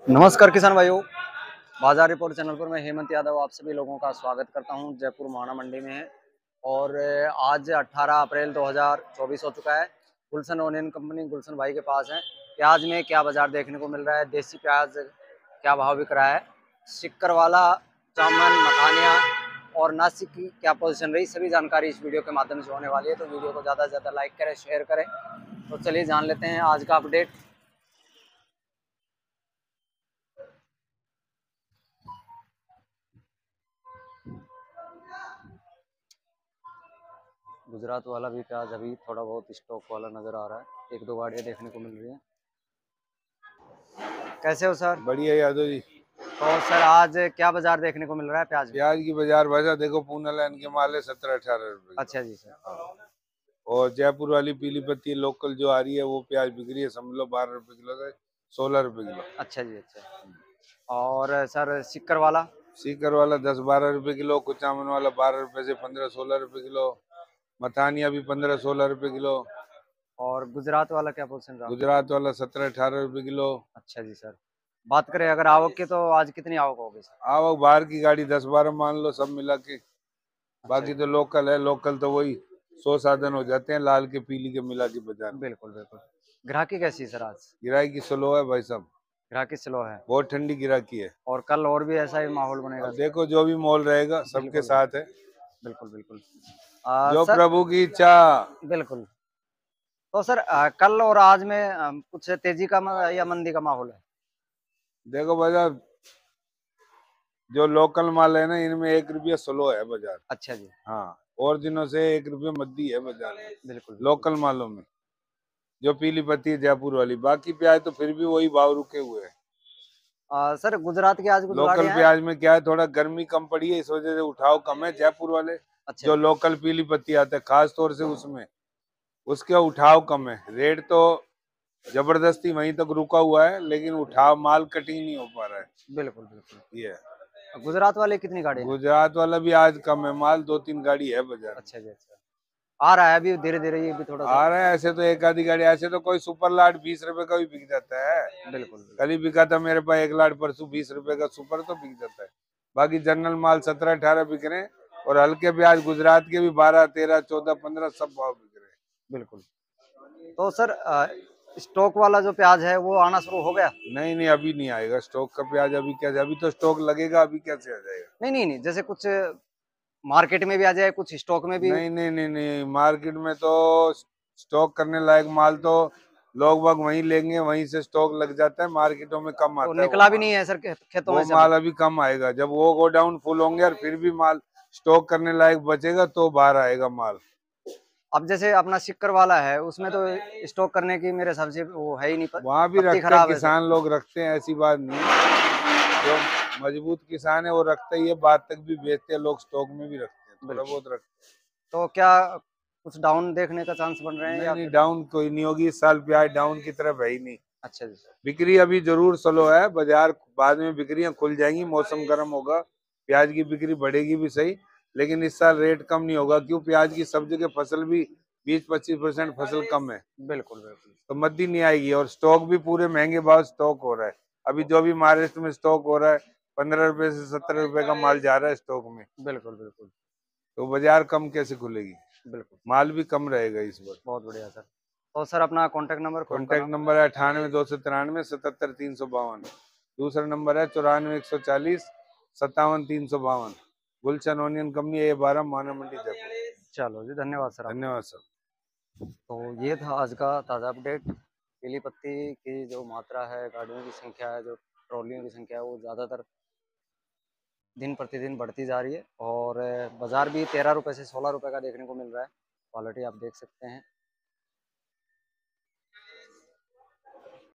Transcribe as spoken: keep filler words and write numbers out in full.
नमस्कार किसान भाइयों, बाजार रिपोर्ट चैनल पर मैं हेमंत यादव आप सभी लोगों का स्वागत करता हूं। जयपुर माना मंडी में है और आज अठारह अप्रैल दो हज़ार चौबीस हो चुका है। गुलशन ओनियन कंपनी गुलशन भाई के पास है। प्याज में क्या बाजार देखने को मिल रहा है, देसी प्याज क्या भाव बिक रहा है, सिक्कर वाला, चामन, मखानिया और नासिक की क्या पोजीशन रही, सभी जानकारी इस वीडियो के माध्यम से होने वाली है। तो वीडियो को ज़्यादा से ज़्यादा लाइक करें, शेयर करें। तो चलिए जान लेते हैं आज का अपडेट। गुजरात वाला भी प्याज अभी थोड़ा बहुत स्टॉक वाला नजर आ रहा है, एक दो गाड़ियां देखने को मिल रही हैं। कैसे हो सर? बढ़िया यादव जी। तो सर आज क्या बाजार देखने को मिल रहा है प्याज में? प्याज की बाजार वजह देखो, पूना लाइन के माल है सत्रह अठारह रुपए अच्छा जी सर। हाँ। और जयपुर वाली पीली पत्ती लोकल जो आ रही है वो प्याज बिक रही है, समझ लो बारह रुपए किलो से सोलह रुपए किलो। अच्छा जी अच्छा। और सर सिक्कर वाला? सीकर वाला दस बारह रुपए किलो, कुचामन वाला बारह रुपए से पंद्रह सोलह रुपए किलो, मथानिया भी पंद्रह सोलह रुपए किलो। और गुजरात वाला क्या पोजीशन रहा? गुजरात वाला सत्रह अठारह रुपए किलो। अच्छा जी सर। बात करें अगर आवक की, तो आज कितनी आवक होगी सर? आवक बाहर की गाड़ी दस बारह मान लो सब मिला के, अच्छा बाकी जी। तो लोकल है। लोकल तो वही सौ साधन हो जाते हैं, लाल के पीली के मिला के बाजार में। बिल्कुल बिल्कुल। ग्राहकी कैसी है सर आज? गिराई की स्लो है भाई साहब, ग्राहकी स्लो है। बहुत ठंडी गिराकी है। और कल और भी ऐसा ही माहौल बनेगा अब सर? देखो जो भी मोल रहेगा सबके बिल्कुल साथ है, बिल्कुल बिल्कुल। आ, जो सर प्रभु की इच्छा। बिल्कुल। तो सर अ, कल और आज में अ, कुछ तेजी का म- या मंदी का माहौल है? देखो बाजार, जो लोकल माल है ना इनमें एक रुपया स्लो है बाजार। अच्छा जी। हाँ, और दिनों से एक रुपया मद्दी है बाजार में बिल्कुल बिल्कुल। लोकल मालों में, जो पीली पत्ती है जयपुर वाली। बाकी प्याज तो फिर भी वही भाव रुके हुए हैं। अ, सर गुजरात की आज कुछ लोकल गाड़ियां हैं? प्याज में क्या है, थोड़ा गर्मी कम पड़ी है, इस वजह से उठाव कम है। जयपुर वाले अच्छा जो जी। लोकल पीली पत्ती आते हैं खास तौर से उसमें उसका उठाव कम है। रेट तो जबरदस्ती वहीं तक रुका हुआ है, लेकिन उठाव माल कटिंग नहीं हो पा रहा है। बिल्कुल बिल्कुल। ये है। गुजरात वाले कितनी गाड़ियां हैं? गुजरात वाला भी आज कम है माल, दो तीन गाड़ी है बाजार में। अच्छा जी अच्छा। आ रहा है अभी धीरे धीरे, ये भी थोड़ा सा। आ रहा है ऐसे तो एक आधी गाड़ी, ऐसे तो कोई सुपर लाट बीस रुपए का भी बिक जाता है। बिल्कुल कल बिल्कुल। ही बिका था मेरे पास एक लाट, परसों बीस रुपए का सुपर तो बिक जाता है। बाकी जनरल माल सत्रह अठारह बिक रहे हैं, और हल्के प्याज गुजरात के भी बारह तेरह चौदह पंद्रह सब भाव बिक रहे हैं। बिल्कुल। तो सर अ, स्टॉक वाला जो प्याज है वो आना शुरू हो गया? नहीं नहीं, अभी नहीं आएगा स्टॉक का प्याज। अभी क्या, अभी तो स्टॉक लगेगा, अभी कैसे आ जाएगा। नहीं नहीं नहीं, जैसे कुछ मार्केट में भी आ जाए, कुछ स्टॉक में भी। नहीं नहीं नहीं नहीं, मार्केट में तो स्टॉक करने लायक माल तो लोग बाग वहीं लेंगे, वहीं से स्टॉक लग जाता है। मार्केटों में कम तो आता है वो निकला भी माल। नहीं है सर खे- खेतों वो में से अभी? माल अभी कम आएगा, जब वो गोडाउन फुल होंगे और फिर भी माल स्टॉक करने लायक बचेगा तो बाहर आएगा माल। अब जैसे अपना सिक्कर वाला है, उसमें तो स्टॉक करने की मेरे हिसाब से वो है ही नहीं, प- वहां भी पत्ती रखते हैं खराब है सर। किसान लोग, रखते हैं, ऐसी बात नहीं है। जो मजबूत किसान है वो रखते ही है, बाद तक भी बेचते हैं लोग, स्टॉक में भी रखते हैं, थोड़ा बिल्कुल। बहुत रखते तो क्या कुछ डाउन देखने का चांस बन रहे हैं। हैं नहीं या नहीं, फिर? डाउन कोई नहीं होगी इस साल, प्याज डाउन की तरफ है ही नहीं। अच्छा जी सर। बिक्री अभी जरूर स्लो है बाजार, बाद में बिक्रियां खुल जाएंगी, मौसम गर्म होगा, प्याज की बिक्री बढ़ेगी भी सही। लेकिन इस साल रेट कम नहीं होगा, क्यों, प्याज की सब जगह फसल भी बीस पच्चीस परसेंट फसल कम है, बिल्कुल बिल्कुल। तो मद्दी नहीं आएगी। और स्टॉक भी पूरे महंगे भाव स्टॉक हो रहा है। अभी जो भी महाराष्ट्र में स्टॉक हो रहा है, पंद्रह रुपए से सत्तर रुपए का माल जा रहा है स्टॉक में, बिल्कुल बिल्कुल। तो बाजार कम कैसे खुलेगी। बिल्कुल। माल भी कम रहेगा इस बार। बहुत बढ़िया सर। तो सर अपना कॉन्टेक्ट नंबर, फोन का कॉन्टैक्ट नाम? नंबर है अठानवे दो सौ तिरानवे सतहत्तर तीन सौ बावन। दूसरा नंबर है चौरानवे एक सौ चालीस सत्तावन तीन सौ बावन। गुलशन ओनियन कंपनी, ए बारह, माना मंडी, जयपुर। चलो जी, धन्यवाद सर आपका। धन्यवाद सर। तो ये था आज का ताज़ा अपडेट। पीली पत्ती की जो मात्रा है, गाड़ियों की संख्या है, जो ट्रॉलियों की संख्या है, वो ज़्यादातर दिन प्रतिदिन बढ़ती जा रही है। और बाज़ार भी तेरह रुपये से सोलह रुपये का देखने को मिल रहा है। क्वालिटी आप देख सकते हैं।